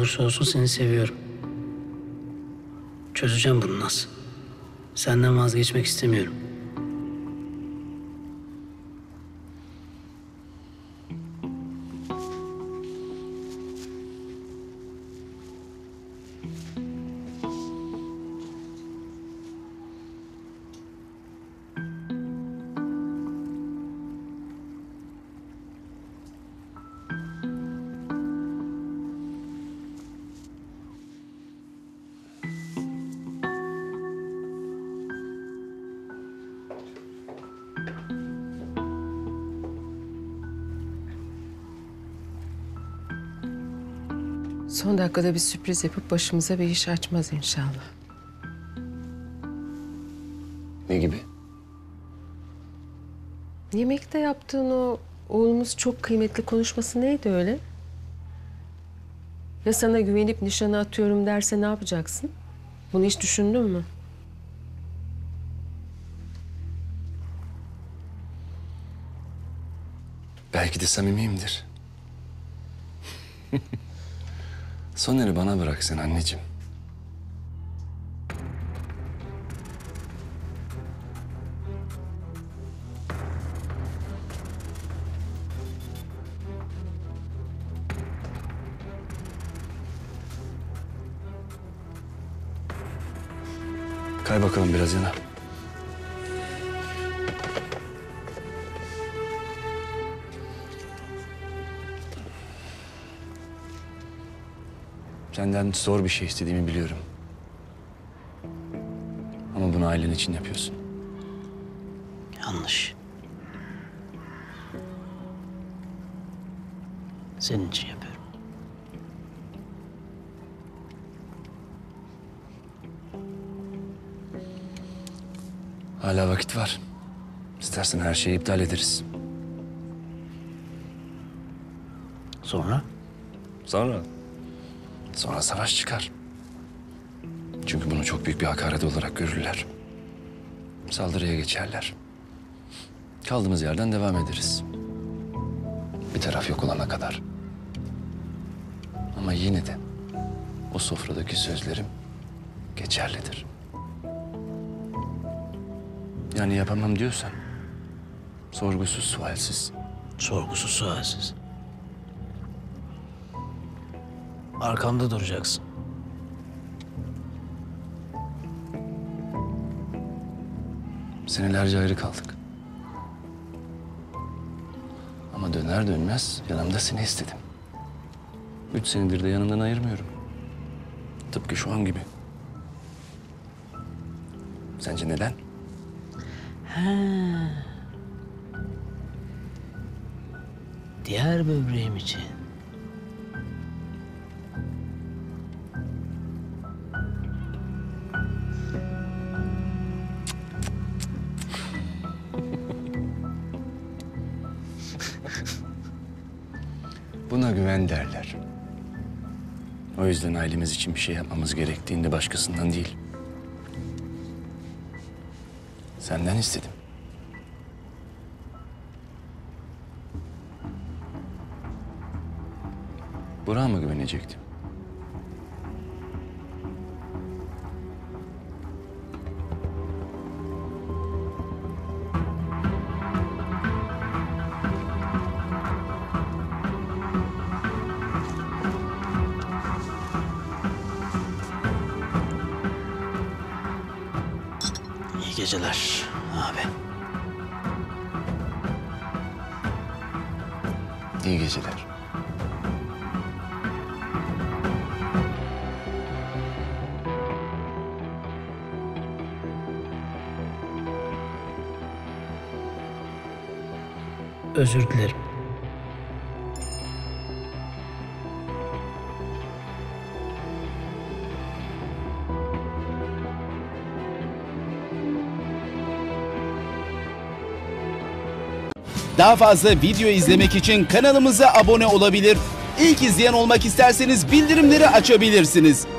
olursa olsun seni seviyorum. Çözeceğim bunu nasıl? Senden vazgeçmek istemiyorum. Son dakikada bir sürpriz yapıp başımıza bir iş açmaz inşallah. Ne gibi? Yemekte yaptığın o oğlumuz çok kıymetli konuşması neydi öyle? Ya sana güvenip nişana atıyorum derse ne yapacaksın? Bunu hiç düşündün mü? Belki de samimiyimdir. Soner'i bana bırak sen anneciğim. Kay bakalım biraz yana. Senden zor bir şey istediğimi biliyorum. Ama bunu ailen için yapıyorsun. Yanlış. Senin için yapıyorum. Hala vakit var. İstersen her şeyi iptal ederiz. Sonra? Sonra savaş çıkar. Çünkü bunu çok büyük bir hakaret olarak görürler. Saldırıya geçerler. Kaldığımız yerden devam ederiz. Bir taraf yok olana kadar. Ama yine de o sofradaki sözlerim geçerlidir. Yani yapamam diyorsan sorgusuz sualsiz. Sorgusuz sualsiz. Arkamda duracaksın. Senelerce ayrı kaldık. Ama döner dönmez yanımda seni istedim. 3 senedir de yanımdan ayırmıyorum. Tıpkı şu an gibi. Sence neden? Diğer böbreğim için. Buna güven derler. O yüzden ailemiz için bir şey yapmamız gerektiğinde başkasından değil. Senden istedim. Burak'a mı güvenecektim? İyi geceler abi. İyi geceler. Özür dilerim. Daha fazla video izlemek için kanalımıza abone olabilir. İlk izleyen olmak isterseniz bildirimleri açabilirsiniz.